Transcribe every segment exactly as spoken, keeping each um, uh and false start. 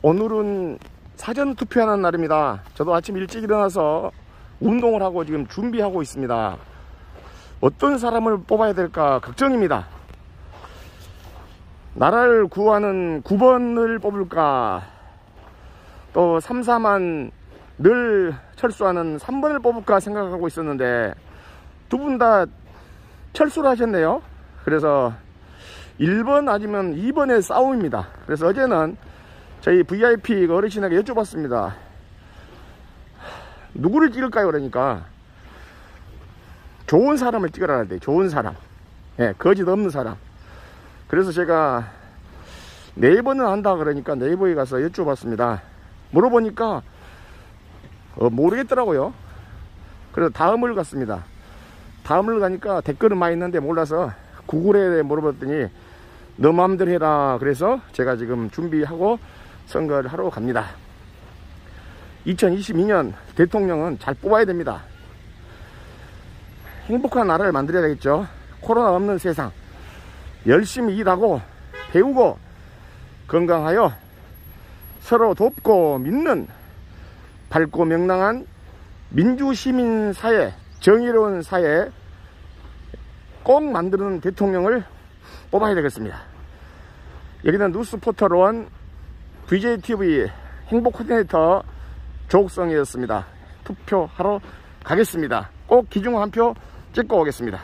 오늘은 사전 투표하는 날입니다. 저도 아침 일찍 일어나서 운동을 하고 지금 준비하고 있습니다. 어떤 사람을 뽑아야 될까 걱정입니다. 나라를 구하는 구 번을 뽑을까, 또 삼, 사만 늘 철수하는 삼 번을 뽑을까 생각하고 있었는데 두 분 다 철수를 하셨네요. 그래서 일 번 아니면 이 번의 싸움입니다. 그래서 어제는 저희 브이아이피 어르신에게 여쭤봤습니다. 누구를 찍을까요? 그러니까 좋은 사람을 찍으라 돼. 좋은 사람, 예, 거짓 없는 사람. 그래서 제가 네이버는 한다 그러니까 네이버에 가서 여쭤봤습니다. 물어보니까 어, 모르겠더라고요. 그래서 다음을 갔습니다. 다음을 가니까 댓글은 많이 있는데 몰라서 구글에 물어봤더니 너 마음대로 해라. 그래서 제가 지금 준비하고 선거를 하러 갑니다. 이천이십이 년 대통령은 잘 뽑아야 됩니다. 행복한 나라를 만들어야 되겠죠. 코로나 없는 세상, 열심히 일하고 배우고 건강하여 서로 돕고 믿는 밝고 명랑한 민주시민사회, 정의로운 사회 꼭 만드는 대통령을 뽑아야 되겠습니다. 여기는 뉴스포털원 브이제이티비 행복 코디네이터 조옥성이었습니다. 투표하러 가겠습니다. 꼭 기중 한 표 찍고 오겠습니다.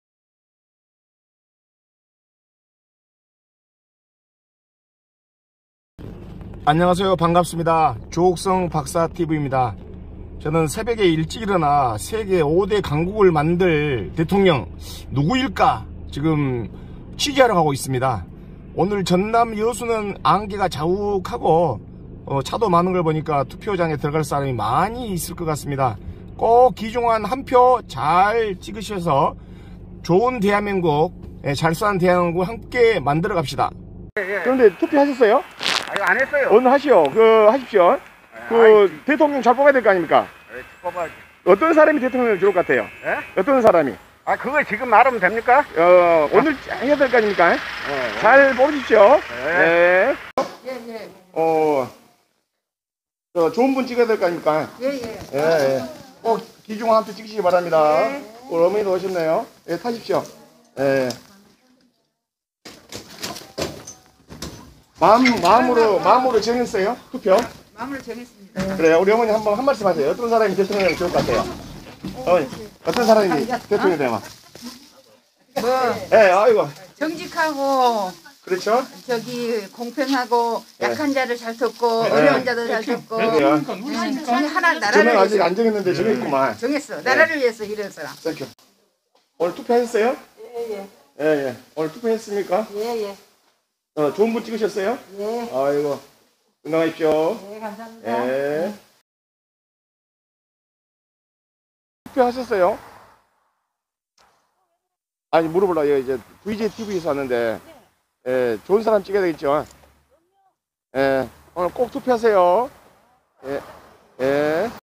안녕하세요. 반갑습니다. 조옥성 박사티비입니다. 저는 새벽에 일찍 일어나 세계 오 대 강국을 만들 대통령 누구일까 지금 취재하러 가고 있습니다. 오늘 전남 여수는 안개가 자욱하고 어, 차도 많은 걸 보니까 투표장에 들어갈 사람이 많이 있을 것 같습니다. 꼭 기중한 한 표 잘 찍으셔서 좋은 대한민국, 예, 잘 사는 대한민국 함께 만들어 갑시다. 예, 예. 그런데 투표하셨어요? 아니, 안 했어요. 오늘 하시오. 그 하십시오. 예, 그 아이, 대통령 잘 뽑아야 될 거 아닙니까? 예, 뽑아야지. 어떤 사람이 대통령이 좋을 것 같아요? 예? 어떤 사람이? 아, 그걸 지금 말하면 됩니까? 어, 오늘 해야 될 거 아닙니까? 예, 잘 뽑으십시오. 예. 네. 예, 예. 어, 저 좋은 분 찍어야 될 거 아닙니까? 예, 예. 예, 예. 꼭 기중 한 표 찍으시기 바랍니다. 네. 우리 어머니도 오셨네요. 예, 타십시오. 예. 마음, 마음으로, 마음으로 정했어요? 투표? 마음을 정했습니다. 그래요. 우리 어머니 한번 한 말씀 하세요. 어떤 사람이 대통령이 좋을 것 같아요? 어머니, 어떤 사람이 대통령이 되면? 뭐 예, 아이고. 정직하고 그렇죠? 저기 공평하고 네. 약한 자를 잘 돕고 네. 어려운 자도 잘 돕고 그래요. 음, 정말 하나 나라를 저는 아직 위해서 안 정했는데 정했구만. 정했어. 나라를 위해서 이런 사람. 땡큐. 오늘 투표하셨어요? 예예. 예, 예. 오늘 투표했습니까? 예예. 어, 좋은 분 찍으셨어요? 예. 아이고. 건강하십시오. 네, 감사합니다. 예. 투표하셨어요? 아니, 물어보려고. 이제 브이제이티비에서 왔는데, 예, 좋은 사람 찍어야 되겠죠? 예, 오늘 꼭 투표하세요. 예, 예.